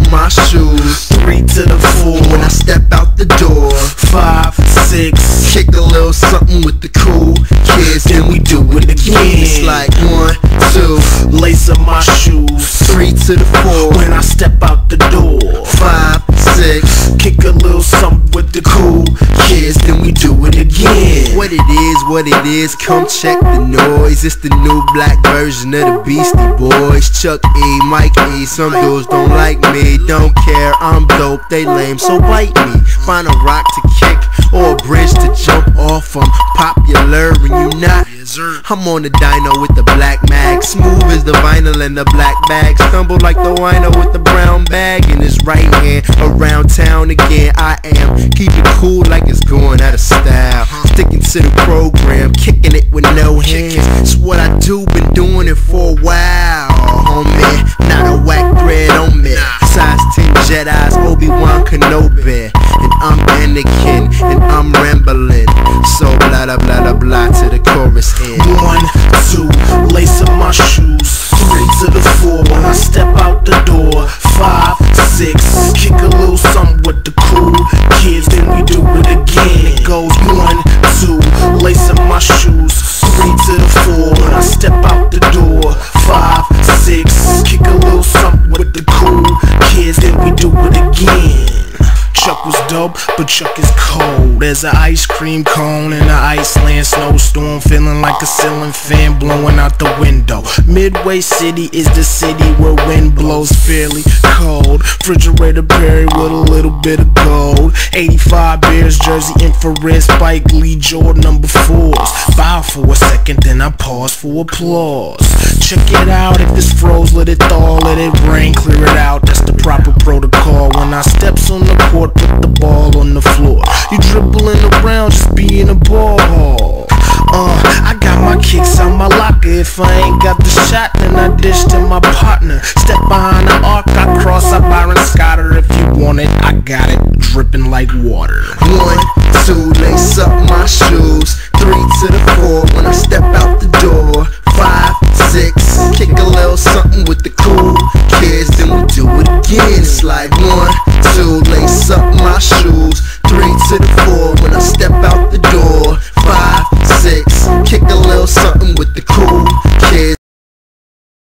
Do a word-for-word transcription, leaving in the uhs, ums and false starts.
my shoes. Three to the four When I step out the door. Five, six, Kick a little something with the cool kids, then we do it again. It's like one, two, lace up my shoes. three to the four When I step out the door. Five, six, Kick a little something with the cool kids, then we do it again. What it is, what it is, come check the noise. It's the new black version of the Beastie Boys. Chuck E, Mike E, some dudes don't like me. Don't care, I'm dope, they lame, so bite me. Find a rock to kick or a bridge to jump off. I'm popular and you not. I'm on the dyno with the black mag, smooth as the vinyl and the black bag. Stumble like the wino with the brown bag in his right hand. Around town again, I am. Keep it cool like it's going out of style. Sticking to the program, kicking it with no hands. It's what I do, been doing it for a while, homie. Not a whack thread on me. Size ten Jedi's, Obi-Wan Kenobi. And I'm Anakin, and I'm rambling. So blah blah blah blah blah to the chorus end. One, two, lace up my shoes. Three to the four when I step out the door. Five, six, kick a little something with the cool kids, then we do it again. It goes one, two, lace up my shoes. Three to the four when I step out the door. Five, six, kick a little something with the cool kids, then we do it again. Chuck was dope, but Chuck is cold as an ice cream cone in an Iceland snowstorm, feeling like a ceiling fan blowing out the window. Midway City is the city where wind blows fairly cold. Refrigerator Perry with a little bit of gold. eighty-five Bears jersey, infrared Spike Lee Jordan number fours. Bow for a second, then I pause for applause. Check it out, if it's froze, let it thaw, let it rain, clear it out. That's the proper protocol. When I steps on the court, put the ball on the floor. You dribbling around, just be in a ball. Uh, I got my kicks out my locker. If I ain't got the shot, then I dish to my partner. Step behind the arc, I cross up Byron Scotter. If you want it, I got it, dripping like water. One, two, lace up my shoes. Three to the four when I step out the door. Five, six, kick a little something with the cool kids, then we do it again. It's like one,